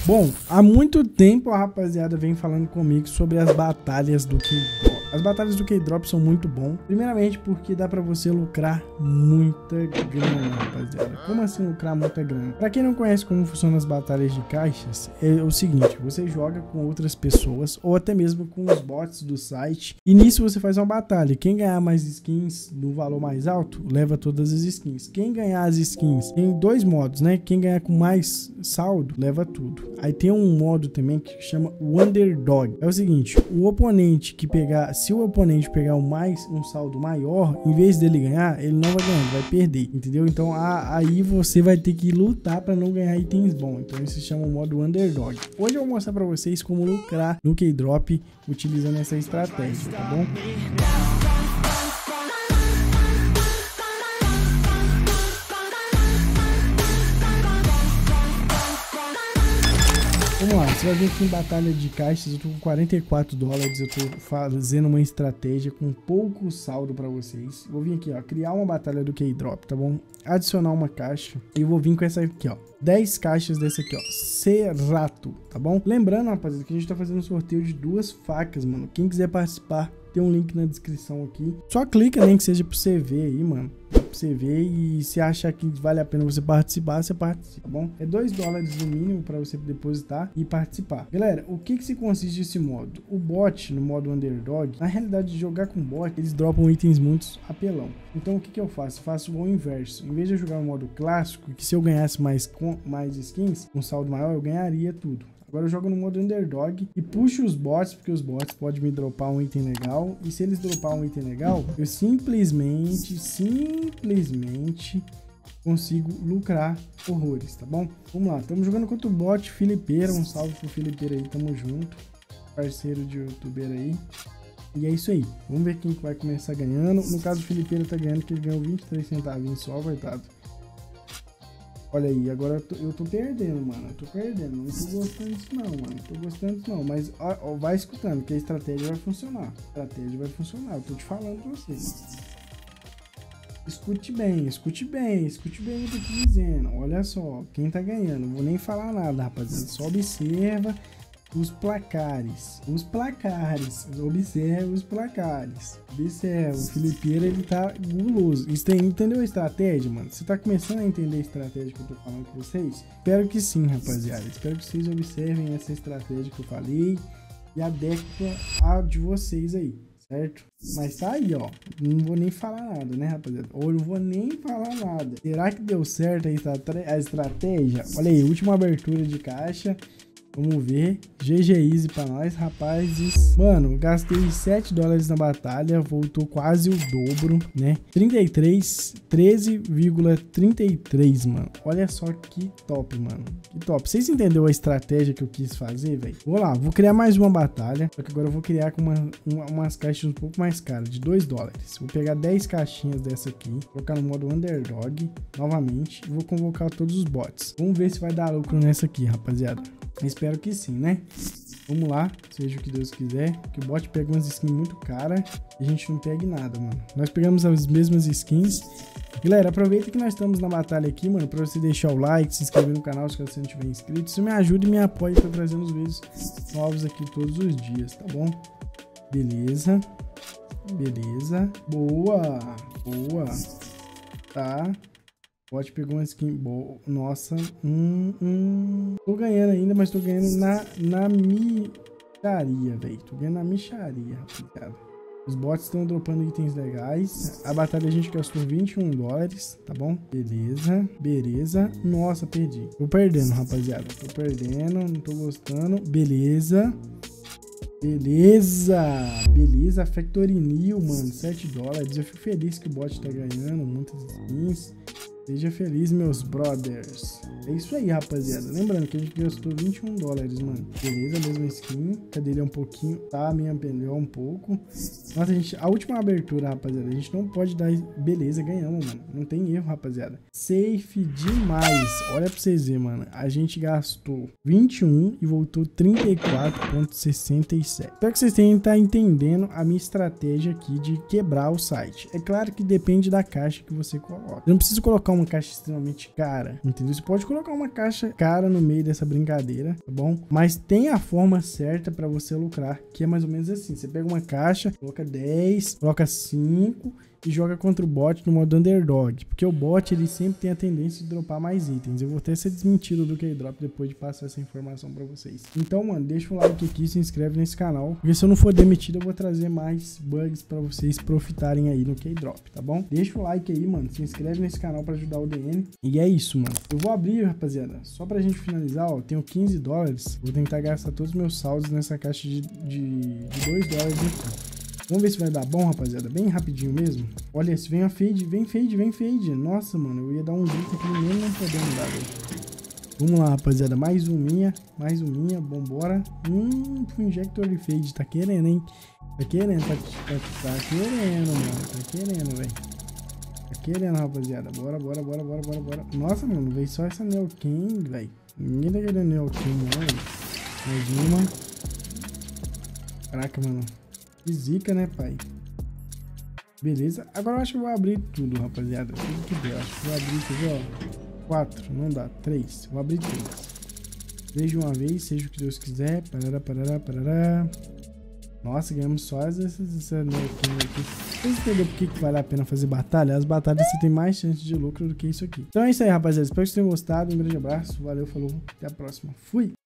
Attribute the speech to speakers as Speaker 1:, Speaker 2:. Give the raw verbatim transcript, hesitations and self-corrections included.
Speaker 1: Bom, há muito tempo a rapaziada vem falando comigo sobre as batalhas do K-Drop. As batalhas do K-Drop são muito bom, primeiramente porque dá pra você lucrar muita grana, rapaziada. Como assim lucrar muita grana? Pra quem não conhece como funcionam as batalhas de caixas, é o seguinte, você joga com outras pessoas ou até mesmo com os bots do site e nisso você faz uma batalha. Quem ganhar mais skins no valor mais alto, leva todas as skins. Quem ganhar as skins, tem dois modos, né? Quem ganhar com mais saldo, leva tudo. Aí tem um modo também que chama o Underdog. É o seguinte, o oponente que pegar, se o oponente pegar um, mais, um saldo maior, em vez dele ganhar, ele não vai ganhar, ele vai perder, entendeu? Então a, aí você vai ter que lutar para não ganhar itens bons. Então isso se chama o modo Underdog. Hoje eu vou mostrar para vocês como lucrar no K-Drop utilizando essa estratégia, tá bom? Vamos lá, você vai ver aqui em batalha de caixas, eu tô com quarenta e quatro dólares, eu tô fazendo uma estratégia com pouco saldo pra vocês. Vou vir aqui, ó, criar uma batalha do K-Drop, tá bom? Adicionar uma caixa e vou vir com essa aqui, ó, dez caixas desse aqui, ó, Cerato, tá bom? Lembrando, rapaziada, que a gente tá fazendo um sorteio de duas facas, mano. Quem quiser participar, tem um link na descrição aqui. Só clica, nem que seja pra você ver aí, mano. Pra você ver e se achar que vale a pena você participar, você participa, tá bom? É dois dólares no mínimo pra você depositar e participar. Galera, o que que se consiste esse modo? O bot, no modo Underdog, na realidade, jogar com bot, eles dropam itens muito apelão. Então, o que que eu faço? Eu faço o inverso. Em vez de eu jogar no modo clássico, que se eu ganhasse mais, com, mais skins, um saldo maior, eu ganharia tudo. Agora eu jogo no modo Underdog e puxo os bots, porque os bots podem me dropar um item legal. E se eles dropar um item legal, eu simplesmente, simplesmente consigo lucrar horrores, tá bom? Vamos lá, estamos jogando contra o bot Filipeira. Um salve pro Filipeira aí, tamo junto. Parceiro de youtuber aí. E é isso aí, vamos ver quem vai começar ganhando. No caso o Filipeira tá ganhando, que ele ganhou vinte e três centavinhos só, coitado. Olha aí, agora eu tô, eu tô perdendo, mano. Eu tô perdendo. Não tô gostando disso não, mano. Não tô gostando disso não. Mas ó, ó, vai escutando que a estratégia vai funcionar. A estratégia vai funcionar. Eu tô te falando pra vocês. Escute bem, escute bem, escute bem o que eu tô dizendo. Olha só, quem tá ganhando. Não vou nem falar nada, rapaziada. Só observa os placares. Os placares. Observa os placares. Observa. O Filipeira, ele tá guloso. Entendeu a estratégia, mano? Você tá começando a entender a estratégia que eu tô falando com vocês? Espero que sim, rapaziada. Espero que vocês observem essa estratégia que eu falei e adequem a de vocês aí, certo? Mas tá aí, ó. Não vou nem falar nada, né, rapaziada? Ou não vou nem falar nada. Será que deu certo a estratégia? Olha aí, última abertura de caixa. Vamos ver. G G Easy pra nós, rapazes. Mano, gastei sete dólares na batalha. Voltou quase o dobro, né? trinta e três, treze vírgula trinta e três, mano. Olha só que top, mano. Que top. Vocês entenderam a estratégia que eu quis fazer, velho? Vou lá, vou criar mais uma batalha. Só que agora eu vou criar com uma, uma, umas caixas um pouco mais caras, de dois dólares. Vou pegar dez caixinhas dessa aqui. Colocar no modo Underdog novamente. E vou convocar todos os bots. Vamos ver se vai dar lucro nessa aqui, rapaziada. Espero que sim, né? Vamos lá, seja o que Deus quiser. Que o bot pega umas skins muito caras e a gente não pegue nada, mano. Nós pegamos as mesmas skins. Galera, aproveita que nós estamos na batalha aqui, mano, pra você deixar o like, se inscrever no canal se você não tiver inscrito. Isso me ajuda e me apoia pra trazer uns vídeos novos aqui todos os dias, tá bom? Beleza. Beleza. Boa. Boa. Tá. O bot pegou uma skin boa. Nossa. Hum, hum. Tô ganhando ainda, mas tô ganhando na, na micharia, velho. Tô ganhando na micharia, rapaziada. Os bots estão dropando itens legais. A batalha a gente gastou vinte e um dólares, tá bom? Beleza. Beleza. Nossa, perdi. Tô perdendo, rapaziada. Tô perdendo. Não tô gostando. Beleza. Beleza. Beleza. Factory New, mano. sete dólares. Eu fico feliz que o bot tá ganhando muitas skins. Seja feliz, meus brothers. É isso aí, rapaziada. Lembrando que a gente gastou vinte e um dólares, mano. Beleza, mesma skin. Cadê ele é um pouquinho? Tá, minha melhor um pouco. Nossa, a gente... A última abertura, rapaziada. A gente não pode dar... Beleza, ganhamos, mano. Não tem erro, rapaziada. Safe demais. Olha pra vocês verem, mano. A gente gastou vinte e um e voltou trinta e quatro vírgula sessenta e sete. Espero que vocês tenham tá entendendo a minha estratégia aqui de quebrar o site. É claro que depende da caixa que você coloca. Eu não preciso colocar uma uma caixa extremamente cara, entendeu? Você pode colocar uma caixa cara no meio dessa brincadeira, tá bom? Mas tem a forma certa pra você lucrar, que é mais ou menos assim. Você pega uma caixa, coloca dez, coloca cinco e joga contra o bot no modo underdog, porque o bot ele sempre tem a tendência de dropar mais itens. Eu vou até ser desmentido do Keydrop depois de passar essa informação pra vocês. Então, mano, deixa um like aqui, se inscreve nesse canal, porque se eu não for demitido eu vou trazer mais bugs pra vocês profitarem aí no Keydrop, tá bom? Deixa o like aí, mano, se inscreve nesse canal pra ajudar o D N. E é isso, mano. Eu vou abrir, rapaziada, só pra gente finalizar, ó, eu tenho quinze dólares, vou tentar gastar todos os meus saldos nessa caixa de, de, de dois dólares aqui. Vamos ver se vai dar bom, rapaziada. Bem rapidinho mesmo. Olha, se vem a fade, vem fade, vem fade. Nossa, mano, eu ia dar um grito aqui mesmo não podendo dar, velho. Vamos lá, rapaziada. Mais um minha, mais um minha. Vambora. Hum, injector de fade. Tá querendo, hein? Tá querendo, tá, tá, tá querendo, mano. Tá querendo, velho. Tá querendo, rapaziada. Bora, bora, bora, bora, bora, bora. Nossa, mano, veio só essa Neo King, velho. Ninguém tá querendo Neo King, não, velho. Mais uma. Caraca, mano. Que zica, né, pai? Beleza. Agora eu acho que eu vou abrir tudo, rapaziada. Tudo que der. Acho que vou abrir, quer ver, ó. Quatro. Não dá. Três. Vou abrir três. Três de uma vez, seja o que Deus quiser. Parará, parará, parará. Nossa, ganhamos só essas, essas aqui. Vocês entenderam por que que vale a pena fazer batalha? As batalhas você tem mais chance de lucro do que isso aqui. Então é isso aí, rapaziada. Espero que vocês tenham gostado. Um grande abraço. Valeu, falou. Até a próxima. Fui!